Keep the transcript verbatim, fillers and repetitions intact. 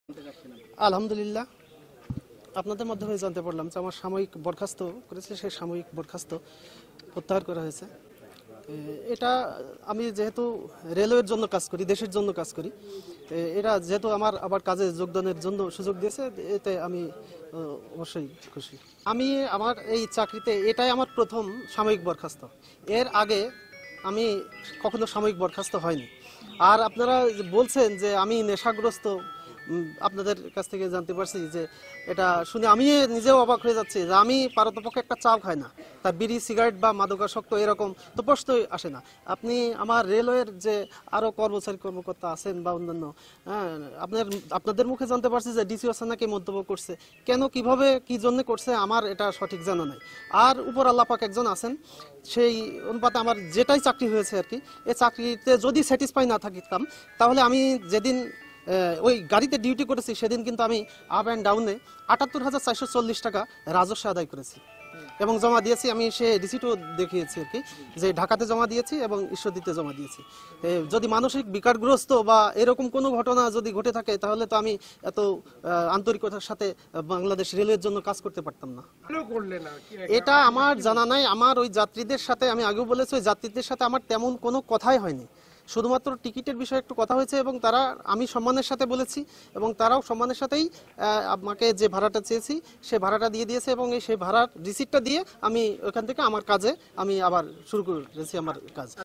আলহামদুলিল্লাহ, আপনাদের মাধ্যমে জানতে পারলাম যে আমার সাময়িক বরখাস্ত করেছে, সেই সাময়িক বরখাস্ত প্রত্যাহার করা হয়েছে। এটা আমি যেহেতু রেলওয়ের জন্য কাজ করি, দেশের জন্য কাজ করি, এরা যেহেতু আমার আবার কাজে যোগদানের জন্য সুযোগ দিয়েছে, এতে আমি অবশ্যই খুশি। আমি আমার এই চাকরিতে এটাই আমার প্রথম সাময়িক বরখাস্ত। এর আগে আমি কখনো সাময়িক বরখাস্ত হয়নি। আর আপনারা বলছেন যে আমি নেশাগ্রস্ত, আপনাদের কাছ থেকে জানতে পারছি যে এটা শুনে আমি নিজেও অবাক হয়ে যাচ্ছি যে আমি পারতপক্ষে একটা চাও খাই না, তার বিড়ি সিগারেট বা মাদকাসক্ত এরকম তো প্রশ্নই আসে না। আপনি আমার রেলওয়ের যে আরও কর্মচারী কর্মকর্তা আছেন বা অন্যান্য, হ্যাঁ, আপনার আপনাদের মুখে জানতে পারছি যে ডিসি ওসানাকে মন্তব্য করছে, কেন কিভাবে কি জন্য করছে আমার এটা সঠিক জানা নাই। আর উপর আল্লাপাক একজন আছেন, সেই অনুপাতে আমার যেটাই চাকরি হয়েছে আর কি, এই চাকরিতে যদি স্যাটিসফাই না থাকতাম তাহলে আমি যেদিন ওই গাড়িতে ডিউটি করেছি সেদিন কিন্তু আমি আপ অ্যান্ড ডাউনে আটাত্তর হাজার চারশো চল্লিশ টাকা রাজস্ব আদায় করেছি এবং জমা দিয়েছি। আমি সে রিসিটও দেখিয়েছি আর কি, যে ঢাকাতে জমা দিয়েছি এবং ঈশ্বরদীতে জমা দিয়েছি। যদি মানসিক বিকারগ্রস্ত বা এরকম কোনো ঘটনা যদি ঘটে থাকে তাহলে তো আমি এত আন্তরিকতার সাথে বাংলাদেশ রেলওয়ের জন্য কাজ করতে পারতাম না। এটা আমার জানা নাই। আমার ওই যাত্রীদের সাথে, আমি আগেও বলেছি, ওই যাত্রীদের সাথে আমার তেমন কোনো কথাই হয়নি। শুধুমাত্র টিকিটের বিষয়ে একটু কথা হয়েছে এবং তারা, আমি সম্মানের সাথে বলেছি এবং তারাও সম্মানের সাথেই আমাকে যে ভাড়াটা চেয়েছি সে ভাড়াটা দিয়ে দিয়েছে এবং এই সেই ভাড়ার রিসিপ্টটা দিয়ে আমি ওখান থেকে আমার কাজে আমি আবার শুরু করেছি আমার কাজ।